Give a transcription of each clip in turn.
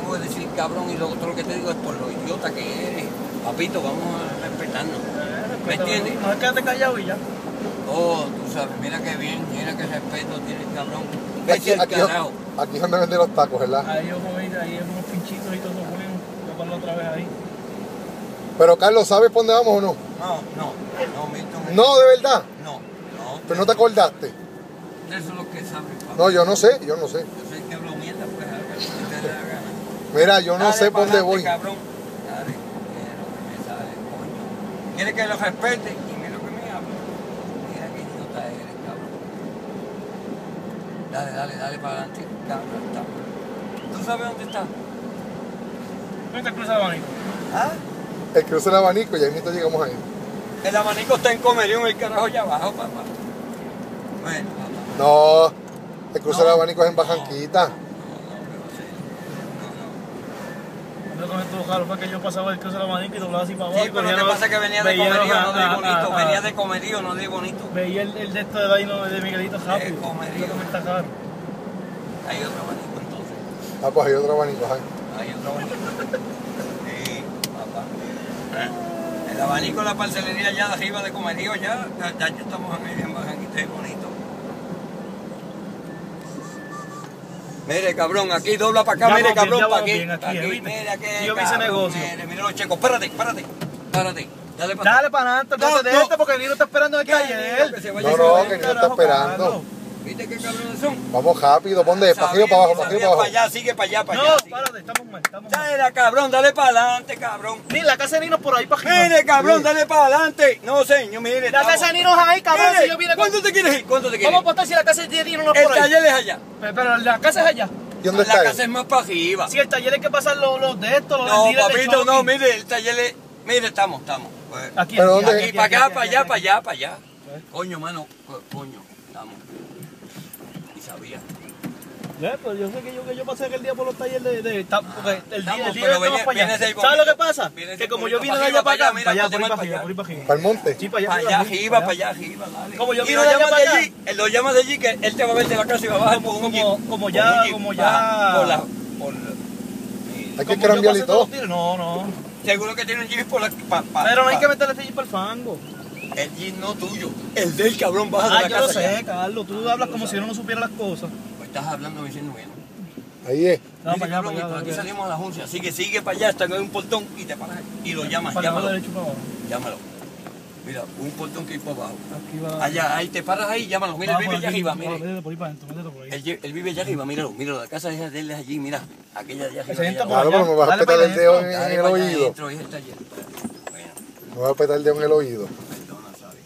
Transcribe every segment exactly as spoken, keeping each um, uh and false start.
puedes decir cabrón y lo otro que te digo es por lo idiota que eres. Papito, vamos a respetarnos. Eh, ¿Me entiendes? No, quédate callado y ya. Oh, tú sabes, mira qué bien, mira qué respeto tiene el cabrón. Aquí, aquí, aquí es donde venden los tacos, ¿verdad? Ahí yo voy, ahí hay unos pinchitos y todo eso bueno. Yo ponlo otra vez ahí. Pero Carlos, ¿sabes por dónde vamos o no? No, no, no, Milton. No, de verdad. No, no. Pero no te acordaste. Eso es lo que sabes, papá. No, yo no sé, yo no sé. Yo sé que hablo mierda, pues a ver si te da la gana. Mira, yo no Dale sé por dónde pa'lante, voy. Cabrón. Dale, mira lo que me sale, coño. Quiere que lo respete y mira lo que me habla. Mira qué idiota eres, cabrón. Dale, dale, dale para adelante, cabrón. Está. ¿Tú sabes dónde está? ¿Dónde está el cruce de abanico? ¿Ah? El cruce del abanico y ahí mismo llegamos ahí. El abanico está en Comerío, en el carajo allá abajo, papá. Bueno, papá. No, el cruce No. del abanico es en Bajanquita. Yo con esto claro fue que yo pasaba el cruce de abanico y doblaba así para abajo. Sí, pero lo que pasa es que venía de Comerío, no de Bonito. Venía de Comerío, no de Bonito. Veía el, el de esto de Daino de Miguelito rápido. De Comerío. Lo que me está caro. Hay otro abanico entonces. Ah, pues hay otro abanico, ahí. Hay otro abanico. Sí, papá. El abanico de la parcelería allá de arriba de Comerío, ya, ya, ya estamos en, en Bajanquita, es bonito. Mire, cabrón, aquí dobla para acá, Ya mire, vamos cabrón, bien, para ya aquí. vamos bien, pa' aquí, aquí, ¿viste? mira que Si yo me hice negocio. Mire, mire los checos, párate, párate, párate. Dale para Dale para adelante, No, no, de no. este porque el niño está esperando en el ¿Qué taller. niño? Que se vaya No, y se no, vaya. que el niño está esperando. ¿Viste qué cabrones son? Vamos rápido, ¿por dónde? ¿Para arriba o para abajo? ¿Para arriba o para Para abajo? allá, sigue para allá, para No, allá. sigue. párate, estamos mal, estamos mal. Dale, cabrón, dale para adelante, cabrón. Mira, la casa de Nino por ahí para arriba. Mire, cabrón, Sí. dale para adelante. No, señor, mire. La estamos- casa de Nino es ahí, cabrón. Mire, Si yo vine con... ¿cuánto te quieres ir? ¿Cuánto te quieres Vamos a ir? apostar si la casa de Nino no es El por ahí. taller es allá. Pero, pero la casa es allá. ¿Y dónde La está casa es él? más para arriba. Si el taller hay que pasar los, los de estos, los No, del dealer de papito, no, Chucky. mire, el taller es... Mire, estamos, estamos. Pues, Aquí, ¿Pero aquí, dónde? aquí, aquí, para aquí, acá, aquí, para aquí, allá, aquí. para allá, para allá. ¿Eh? Coño, mano, co- coño, estamos. Y sabía. Ya, pero yo sé que yo, que yo pasé aquel día por los talleres de... de ta- porque el día, estamos, el día pero estamos viene- para allá. viene ese ¿Sabes lo que bonito. pasa? Viene ese Que como bonito. yo vine de Pa' allá arriba, para acá, pa' allá, para allá, mira, por ahí pa' para allá. arriba, por ahí para arriba. ¿Para el monte? Sí, para allá. Para allá arriba, arriba, para para allá arriba, dale. Como yo Y vine lo de allá llamas para de acá. allí, él lo llama de allí, que él te va a ver de la casa y va a bajar Como, por un como, jeep, como por ya, un jeep, como va, ya... Por la... Por, Hay que como yo cambiar y pasé todo. todos los tiros. No, no. seguro que tiene un jeep por la... Pa, pa, Pero no hay pa- que meterle este jeep para el fango. El jeep no tuyo, el del cabrón baja de Ah, la yo casa. lo sé, ya. Carlos. Tú hablas como si uno no supiera las cosas. Pues estás hablando diciendo bueno. Ahí es. No, Mire, para allá, cabrón, para allá. y por aquí para allá. salimos a la juncia, así que sigue para allá hasta que hay un portón y te paras y lo llamas, Para el lado llámalo, derecho para abajo. llámalo. Mira, un portón que hay por abajo. Aquí va. Allá, ahí te paras ahí, llámalo. Mira, él Vamos vive allá aquí, arriba, vamos, mire. métete por ahí para adentro, métete por ahí. Él, lle- él vive allá arriba, míralo, míralo. La casa de él es allí, mira. Aquella de allá arriba. Se sienta allá por abajo. Claro, pero me vas a Dale petar para el dedo adentro, en, Dale en el para allá oído. adentro, ahí está allá. Bueno, Me vas a petar el dedo en el oído. perdona, ¿sabes?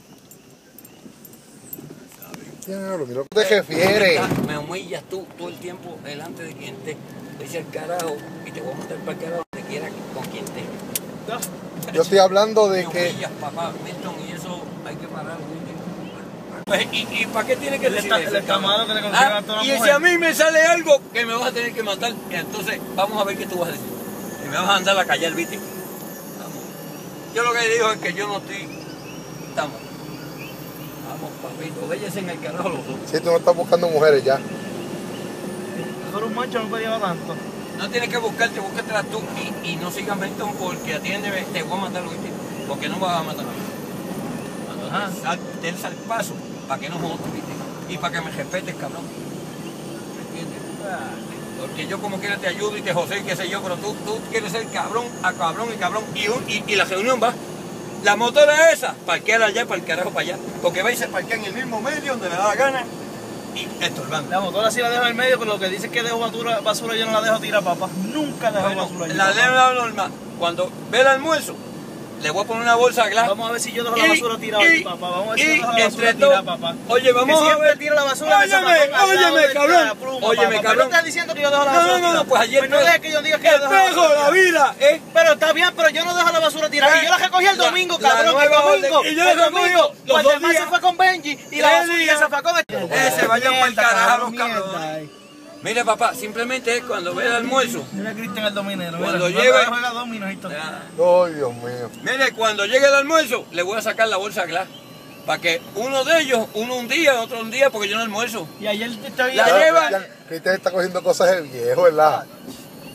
¿Sabes? Diablo, mira lo que te refieres. Me humillas tú todo el tiempo delante de quien te dice el carajo y te voy a montar para el carajo donde quiera con quien te. Yo estoy hablando de Me que... humillas, papá, Milton, y eso hay que parar, Milton. Pues, ¿y, ¿Y para qué tiene que Él decir está- eso? él está cabrón? malo que le consigan Ah, a toda la Y si mujer. a mí me sale algo que me vas a tener que matar, entonces vamos a ver qué tú vas a decir. Y me vas a andar a callar, ¿viste? Vamos. Yo lo que digo es que yo no estoy... Estamos. Vamos, papito, véyese en el carajo los dos. Si tú no estás buscando mujeres ya. Solo un macho no puede llevar tanto. No tienes que buscarte, búscatelas tú y, y no sigas Milton porque atiéndeme, te voy a matar, ¿viste? Porque no me vas a matar a mí. Cuando Ajá. te sal, te al paso, para que no jodas, ¿viste? Y para que me respetes, cabrón. ¿Me entiendes? Porque yo como quiera te ayudo y te josé y qué sé yo, pero tú, tú quieres ser cabrón a cabrón y cabrón. Y, un, y, y la reunión va. La motora esa, parqueala allá, para el carajo para allá. Porque vais a parquear en el mismo medio donde me da la gana y estorbando. La motora sí la dejo en el medio, pero lo que dice es que dejo basura, basura yo no la dejo tirar, papá. Nunca dejo Bueno, basura yo. la ley papá. normal, cuando ve el almuerzo, le voy a poner una bolsa de glass. Vamos a ver si yo dejo la Y- basura tirada y- ahí, papá. Vamos a ver si y yo dejo la basura entre tirada, todo- papá. Oye, vamos que a siempre ver. tiro la basura en ese Óyeme, zafacón al lado óyeme, del- de cabrón. la pluma, Óyeme, papá. cabrón. ¿Pero estás diciendo que yo dejo la No, basura no, no, tirada? pues ayer Pues no fue- dejes que yo diga que yo El dejo la pejo basura de la tirada. vida, ¿eh? Pero está bien, pero yo no dejo la basura tirada. Y yo la recogí el La- domingo, la cabrón. El nueva domingo. orden. Y yo el la recogí domingo. los Pues dos el demás se días. fue con Benji y la Tres basura y el días. zafacón. Ese, vayan pa'l Mierda, carajo, los mierda, cabrones. eh. Mire, papá, simplemente es cuando ve el almuerzo. Mira a Cristian el dominero. Cuando mira, lleve- juega dominos y todo. Ya. Ay, Dios mío. Mire, cuando llegue el almuerzo, le voy a sacar la bolsa de glass. Para que uno de ellos, uno un día, otro un día, porque yo no almuerzo. Y ayer te estaba La Ya- lleva- ya Cristian está cogiendo cosas de viejo, ¿verdad?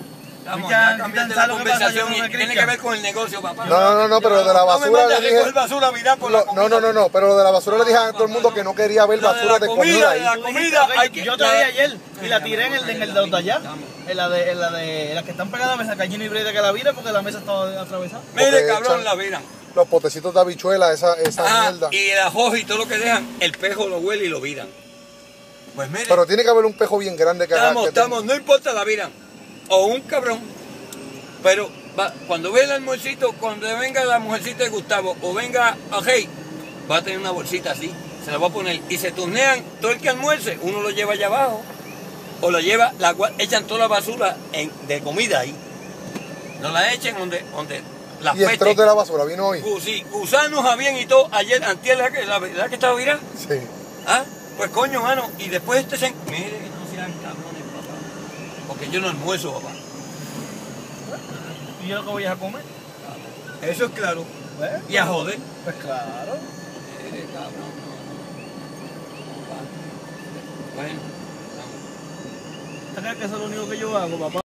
Estamos Ya, ya cambiando ¿sabes la lo que pasa? Yo conversación no y me tiene cristian. que ver con el negocio, papá. No, no, no, no, pero lo de la No me basura mandes le a dije. recoger basura a mirar por la Lo- comida. no, no, no, no, pero lo de la basura le dije a todo el mundo que no quería ver Lo de basura la de comida, comida de la ahí. Tú comida, dijiste, ok, hay que- yo te la di la- ayer y la tiré en el, en el de allá. En la de, en la de las que están pegadas a la mesa, Callina y Breda que la vira porque la mesa estaba atravesada. Mire, Porque cabrón, echan- la viran. Los potecitos de habichuela, esa, esa Ah, mierda. y el ajo y todo lo que dejan, el pejo lo huele y lo viran. Pues mire, Pero tiene que haber un pejo bien grande que haga estamos, que estamos, no importa la viran. O un cabrón. Pero va, cuando ve el almuercito, cuando venga la mujercita de Gustavo o venga a Hey, va a tener una bolsita así, se la va a poner y se turnean todo el que almuerce, uno lo lleva allá abajo o lo lleva, la, gua- echan toda la basura en- de comida ahí. No la echen donde, donde las Y el pestes. trote de la basura vino hoy. Gu- sí, gusanos habían y todo, ayer, antier, la, que- la, la que estaba virada. Sí. ¿Ah? Pues coño, mano, y después este se... Mire, que no sean cabrones, papá. Porque yo no almuerzo, papá. ¿Y yo lo que voy a comer? Eso es claro. ¿Ves? Y a joder. Pues claro. Mire, cabrón, no, no. Bueno, vamos. ¿Tú crees que eso es lo único que yo hago, papá?